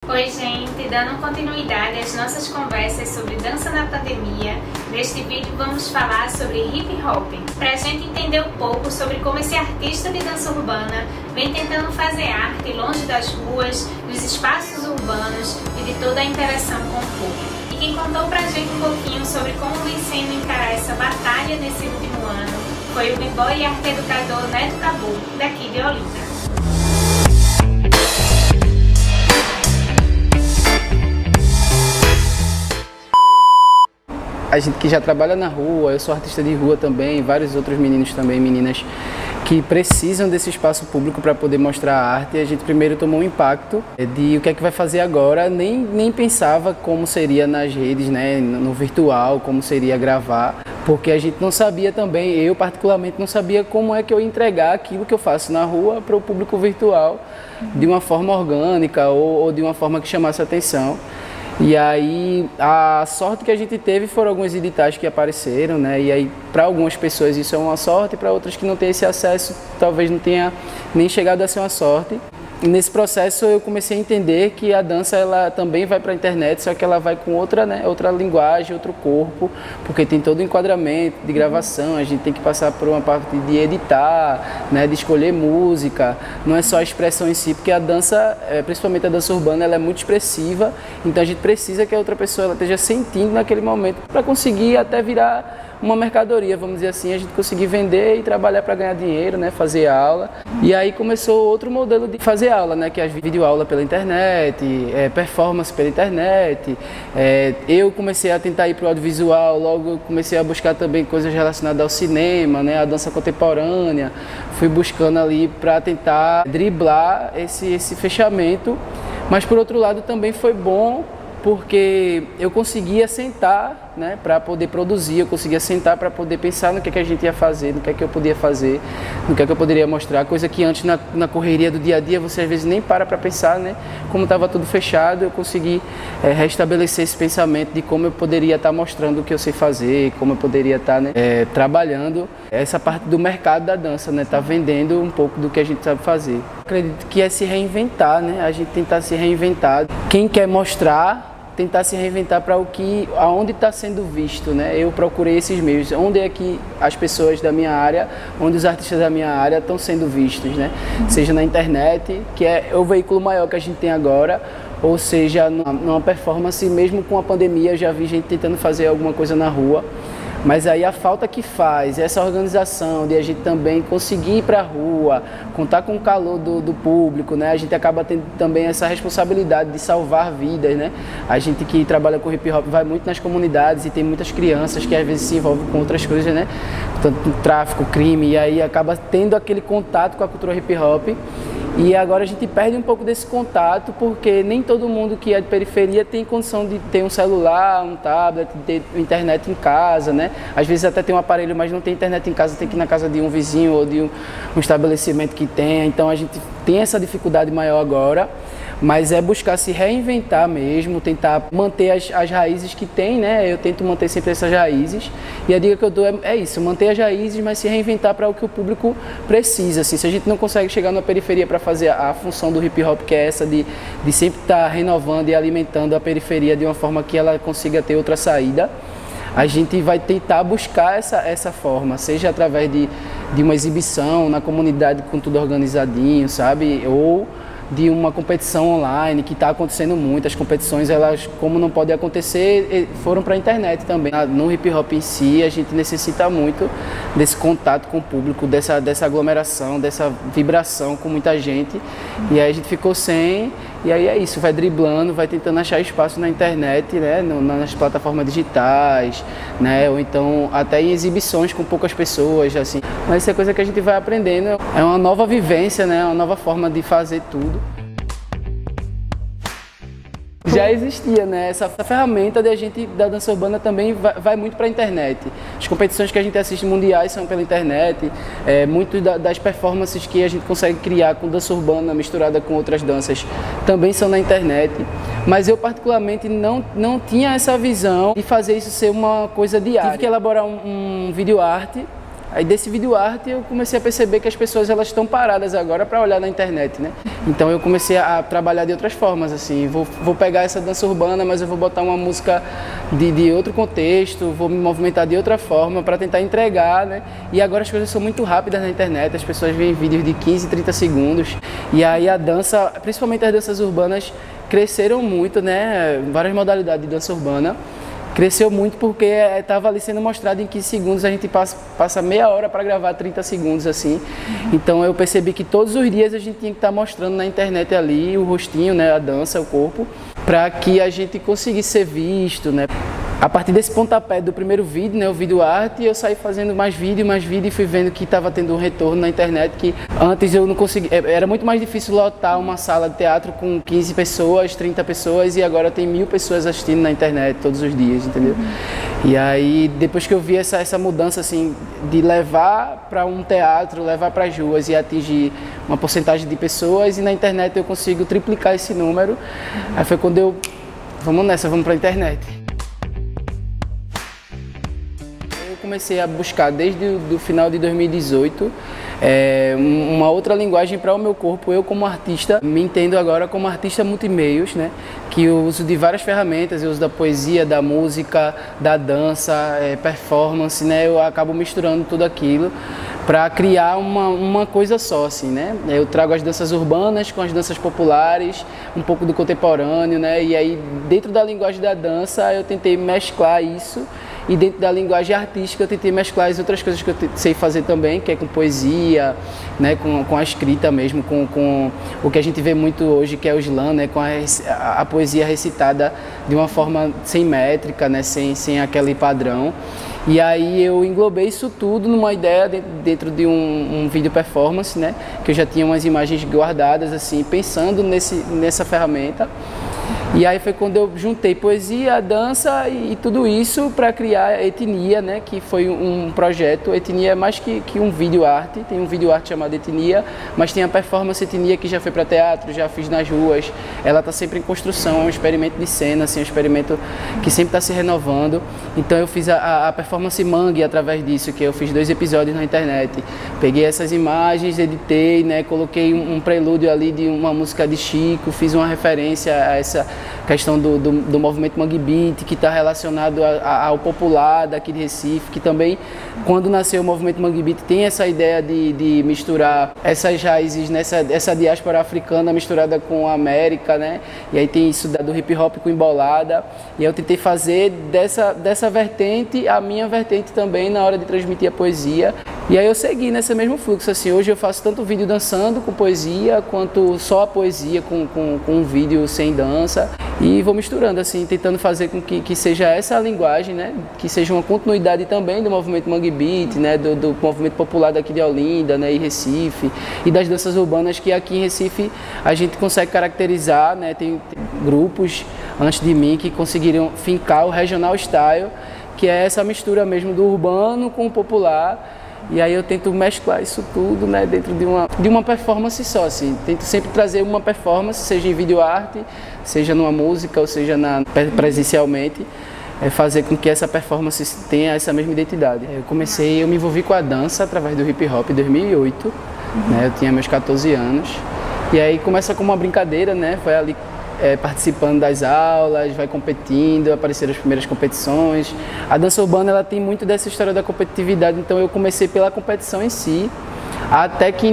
Oi gente, dando continuidade às nossas conversas sobre dança na pandemia, neste vídeo vamos falar sobre hip hop, para a gente entender um pouco sobre como esse artista de dança urbana vem tentando fazer arte longe das ruas, dos espaços urbanos e de toda a interação com o público. E quem contou pra gente um pouquinho sobre como vem sendo encarar essa batalha nesse último ano foi o b-boy e arte-educador Neto Cabu, daqui de Olinda. A gente que já trabalha na rua, eu sou artista de rua também, vários outros meninos também, meninas, que precisam desse espaço público para poder mostrar a arte. E a gente primeiro tomou um impacto de o que é que vai fazer agora, nem pensava como seria nas redes, né, no virtual, como seria gravar, porque a gente não sabia também, eu particularmente não sabia como é que eu ia entregar aquilo que eu faço na rua para o público virtual de uma forma orgânica ou de uma forma que chamasse atenção. E aí, a sorte que a gente teve foram alguns editais que apareceram, né? E aí, para algumas pessoas isso é uma sorte, para outras que não têm esse acesso, talvez não tenha nem chegado a ser uma sorte. E nesse processo eu comecei a entender que a dança ela também vai para a internet, só que ela vai com outra, né, outra linguagem, outro corpo, porque tem todo o enquadramento de gravação, a gente tem que passar por uma parte de editar, né, de escolher música, não é só a expressão em si, porque a dança, principalmente a dança urbana, ela é muito expressiva, então a gente precisa que a outra pessoa ela esteja sentindo naquele momento para conseguir até virar uma mercadoria, vamos dizer assim, a gente conseguir vender e trabalhar para ganhar dinheiro, né, fazer aula. E aí começou outro modelo de fazer aula, né, que é a videoaula pela internet, performance pela internet. Eu comecei a tentar ir para o audiovisual, logo comecei a buscar também coisas relacionadas ao cinema, né, à dança contemporânea. Fui buscando ali para tentar driblar esse fechamento, mas por outro lado também foi bom, porque eu conseguia sentar, né, para poder produzir, eu conseguia sentar para poder pensar no que a gente ia fazer, no que é que eu podia fazer, no que é que eu poderia mostrar, coisa que antes na correria do dia a dia você às vezes nem para pensar, né, como estava tudo fechado, eu consegui restabelecer esse pensamento de como eu poderia estar mostrando o que eu sei fazer, como eu poderia estar, né, trabalhando essa parte do mercado da dança, né, tá vendendo um pouco do que a gente sabe fazer. Acredito que é se reinventar, né, a gente tentar se reinventar. Quem quer mostrar, tentar se reinventar para aonde está sendo visto, né? Eu procurei esses meios, onde é que as pessoas da minha área, onde os artistas da minha área estão sendo vistos, né? Seja na internet, que é o veículo maior que a gente tem agora, ou seja, numa performance, mesmo com a pandemia, eu já vi gente tentando fazer alguma coisa na rua. Mas aí a falta que faz, essa organização de a gente também conseguir ir para a rua, contar com o calor do público, né? A gente acaba tendo também essa responsabilidade de salvar vidas, né? A gente que trabalha com hip hop vai muito nas comunidades e tem muitas crianças que às vezes se envolvem com outras coisas, né? Tanto tráfico, crime, e aí acaba tendo aquele contato com a cultura hip hop. E agora a gente perde um pouco desse contato, porque nem todo mundo que é de periferia tem condição de ter um celular, um tablet, ter internet em casa, né? Às vezes até tem um aparelho, mas não tem internet em casa, tem que ir na casa de um vizinho ou de um estabelecimento que tenha. Então a gente tem essa dificuldade maior agora, mas é buscar se reinventar mesmo, tentar manter as raízes que tem, né? Eu tento manter sempre essas raízes, e a dica que eu dou é isso, manter as raízes, mas se reinventar para o que o público precisa. Assim, se a gente não consegue chegar na periferia para fazer a função do hip hop, que é essa de sempre estar renovando e alimentando a periferia de uma forma que ela consiga ter outra saída, a gente vai tentar buscar essa forma, seja através de uma exibição na comunidade com tudo organizadinho, sabe? Ou de uma competição online, que está acontecendo muito. As competições, elas, como não podem acontecer, foram para a internet também. No hip hop em si, a gente necessita muito desse contato com o público, dessa aglomeração, dessa vibração com muita gente. E aí a gente ficou sem, e aí é isso, vai driblando, vai tentando achar espaço na internet, né, nas plataformas digitais, né, ou então até em exibições com poucas pessoas, assim. Mas isso é coisa que a gente vai aprendendo, é uma nova vivência, né, uma nova forma de fazer tudo. Já existia, né? Essa ferramenta da dança urbana também vai muito para a internet. As competições que a gente assiste mundiais são pela internet, muito das performances que a gente consegue criar com dança urbana misturada com outras danças também são na internet. Mas eu particularmente não tinha essa visão de fazer isso ser uma coisa diária. Tive que elaborar um vídeo arte Aí desse vídeo arte eu comecei a perceber que as pessoas elas estão paradas agora para olhar na internet, né? Então eu comecei a trabalhar de outras formas, assim, vou pegar essa dança urbana, mas eu vou botar uma música de outro contexto, vou me movimentar de outra forma para tentar entregar, né? E agora as coisas são muito rápidas na internet, as pessoas veem vídeos de 15, 30 segundos, e aí a dança, principalmente as danças urbanas, cresceram muito, né? Várias modalidades de dança urbana. Cresceu muito porque estava ali sendo mostrado em 15 segundos, a gente passa meia hora para gravar 30 segundos assim. Então eu percebi que todos os dias a gente tinha que estar mostrando na internet ali o rostinho, né, a dança, o corpo, para que a gente conseguisse ser visto, né. A partir desse pontapé do primeiro vídeo, né, o vídeo arte, eu saí fazendo mais vídeo e fui vendo que estava tendo um retorno na internet, que antes eu não conseguia, era muito mais difícil lotar uma sala de teatro com 15 pessoas, 30 pessoas, e agora tem 1000 pessoas assistindo na internet todos os dias, entendeu? E aí, depois que eu vi essa mudança, assim, de levar para um teatro, levar para as ruas e atingir uma porcentagem de pessoas, e na internet eu consigo triplicar esse número, aí foi quando vamos nessa, vamos para a internet. Comecei a buscar desde o final de 2018 uma outra linguagem para o meu corpo. Eu como artista, me entendo agora como artista multimeios, né? Que eu uso de várias ferramentas, eu uso da poesia, da música, da dança, performance, né? Eu acabo misturando tudo aquilo para criar uma coisa só, assim, né? Eu trago as danças urbanas com as danças populares, um pouco do contemporâneo, né? E aí, dentro da linguagem da dança, eu tentei mesclar isso. E dentro da linguagem artística eu tentei mesclar as outras coisas que eu sei fazer também, que é com poesia, né, com a escrita mesmo, com o que a gente vê muito hoje, que é o slam, né, com a poesia recitada de uma forma sem métrica, né, sem aquele padrão. E aí eu englobei isso tudo numa ideia dentro de um vídeo performance, né, que eu já tinha umas imagens guardadas, assim, pensando nessa ferramenta. E aí foi quando eu juntei poesia, dança e tudo isso para criar Etnia, né? Que foi um projeto. Etnia é mais que um vídeo arte, tem um vídeo arte chamado Etnia, mas tem a performance Etnia que já foi para teatro, já fiz nas ruas. Ela está sempre em construção, é um experimento de cena, assim, um experimento que sempre está se renovando. Então eu fiz a performance Mangue através disso, que eu fiz 2 episódios na internet. Peguei essas imagens, editei, né? Coloquei um prelúdio ali de uma música de Chico, fiz uma referência a essa questão do movimento Mangue Beat, que está relacionado ao popular daqui de Recife, que também, quando nasceu o movimento Mangue Beat, tem essa ideia de misturar essas raízes, essa diáspora africana misturada com a América, né? E aí tem isso do hip hop com embolada, e eu tentei fazer dessa vertente a minha vertente também na hora de transmitir a poesia. E aí eu segui nesse mesmo fluxo, assim, hoje eu faço tanto vídeo dançando com poesia, quanto só a poesia com um vídeo sem dança, e vou misturando, assim, tentando fazer com que seja essa a linguagem, né, que seja uma continuidade também do movimento Mangue Beat, né, do movimento popular daqui de Olinda, né, e Recife, e das danças urbanas que aqui em Recife a gente consegue caracterizar, né, tem grupos antes de mim que conseguiram fincar o regional style, que é essa mistura mesmo do urbano com o popular. E aí eu tento mesclar isso tudo, né, dentro de uma performance só, assim. Tento sempre trazer uma performance, seja em vídeo arte, seja numa música, ou seja presencialmente, fazer com que essa performance tenha essa mesma identidade. Eu me envolvi com a dança através do hip hop em 2008, né, eu tinha meus 14 anos. E aí começa com uma brincadeira, né, foi ali participando das aulas, vai competindo, apareceram as primeiras competições. A dança urbana ela tem muito dessa história da competitividade, então eu comecei pela competição em si, até que em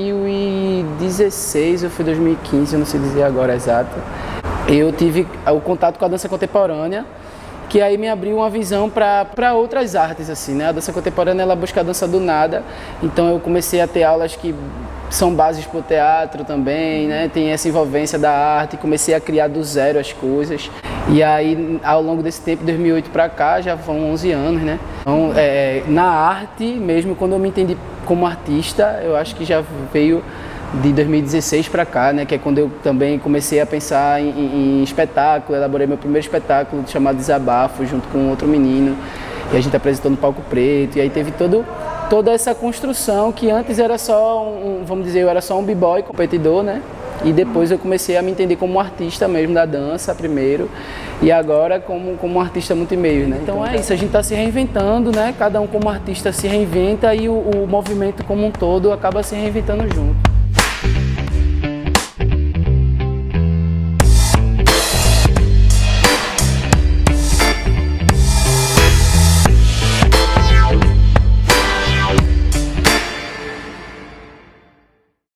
2016, ou foi 2015, eu não sei dizer agora exato, eu tive o contato com a dança contemporânea, que aí me abriu uma visão para outras artes, assim, né? A dança contemporânea ela busca a dança do nada, então eu comecei a ter aulas que são bases para o teatro também, né? Tem essa envolvência da arte, comecei a criar do zero as coisas. E aí, ao longo desse tempo, 2008 para cá, já vão 11 anos, né? Então, na arte, mesmo quando eu me entendi como artista, eu acho que já veio de 2016 para cá, né? Que é quando eu também comecei a pensar em espetáculo, elaborei meu primeiro espetáculo chamado Desabafo, junto com outro menino, e a gente apresentou no Palco Preto, e aí teve toda essa construção que antes era só vamos dizer, eu era só um b-boy competidor, né? E depois eu comecei a me entender como artista mesmo da dança primeiro, e agora como um artista multimeio, né? Então é isso, a gente está se reinventando, né? Cada um como artista se reinventa e o movimento como um todo acaba se reinventando junto.